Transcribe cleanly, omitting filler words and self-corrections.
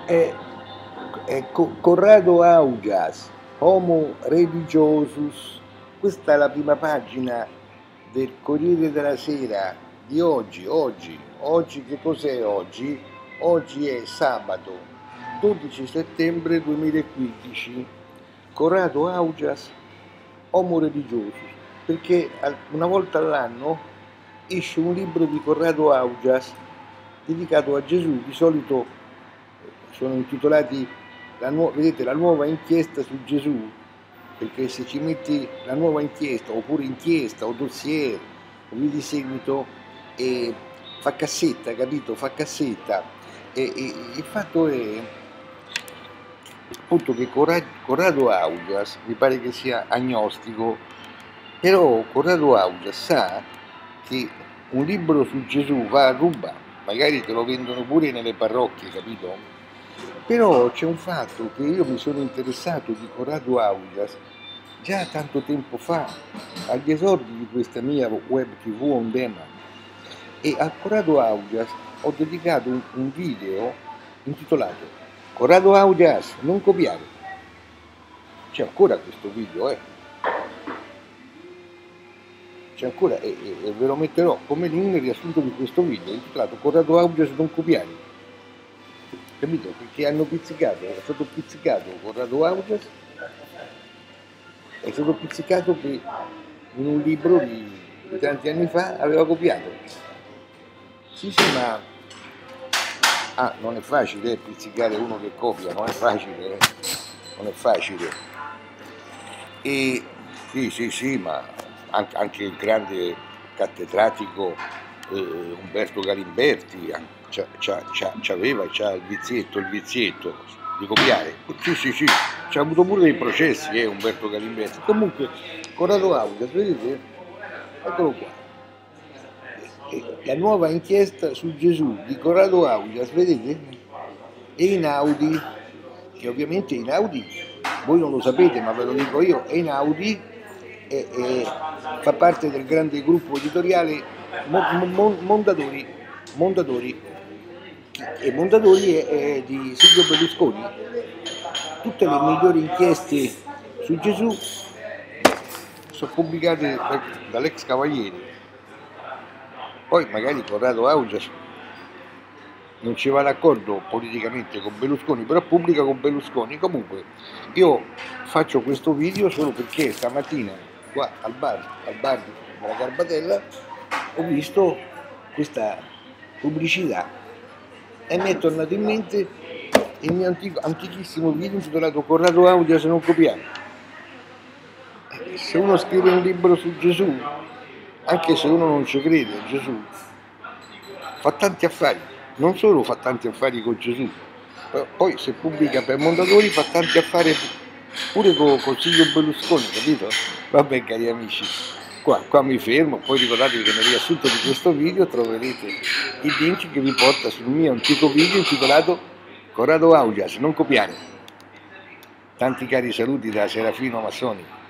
è, Corrado Augias, Homo Religiosus. Questa è la prima pagina del Corriere della Sera di oggi. Oggi che cos'è oggi? Oggi è sabato 12 settembre 2015. Corrado Augias, Homo Religiosus, perché una volta all'anno esce un libro di Corrado Augias dedicato a Gesù. Di solito sono intitolati vedete, la nuova inchiesta su Gesù, perché se ci metti la nuova inchiesta, oppure inchiesta, o dossier, o via di seguito, fa cassetta, capito? Fa cassetta. Il fatto è appunto che Corrado Augias mi pare che sia agnostico, però Corrado Augias sa che un libro su Gesù va a ruba, magari te lo vendono pure nelle parrocchie, capito? Però c'è un fatto che io mi sono interessato di Corrado Augias già tanto tempo fa, agli esordi di questa mia web tv on demand, e a Corrado Augias ho dedicato un video intitolato Corrado Augias, non copiare. C'è ancora questo video, c'è ancora, e ve lo metterò come link nel riassunto di questo video intitolato Corrado Augias non copiare, capito? Perché hanno pizzicato, è stato pizzicato Corrado Augias, è stato pizzicato che in un libro di tanti anni fa aveva copiato. Sì, ma non è facile pizzicare uno che copia, non è facile, non è facile. E sì, ma anche il grande cattedratico Umberto Galimberti c'ha il vizietto di copiare. Sì, c'ha avuto pure dei processi Umberto Galimberti. Comunque Corrado Augias, vedete? Eccolo qua. La nuova inchiesta su Gesù di Corrado Augias, vedete? Einaudi, che ovviamente Einaudi, voi non lo sapete ma ve lo dico io, Einaudi fa parte del grande gruppo editoriale Mondadori, e Mondadori è di Silvio Berlusconi. Tutte le migliori inchieste su Gesù sono pubblicate dall'ex Cavaliere. Poi magari Corrado Augias non ci va d'accordo politicamente con Berlusconi, però pubblica con Berlusconi. Comunque io faccio questo video solo perché stamattina qua al bar della Garbatella ho visto questa pubblicità e mi è tornato in mente il mio antichissimo video intitolato Corrado Augias non copiare. Se uno scrive un libro su Gesù, anche se uno non ci crede a Gesù, fa tanti affari, non solo fa tanti affari con Gesù, poi se pubblica per Mondadori fa tanti affari pure con Silvio Berlusconi, capito? Vabbè cari amici, qua mi fermo, poi ricordatevi che nel riassunto di questo video troverete il link che vi porta sul mio antico video intitolato Corrado Augias, non copiare. Tanti cari saluti da Serafino Massoni.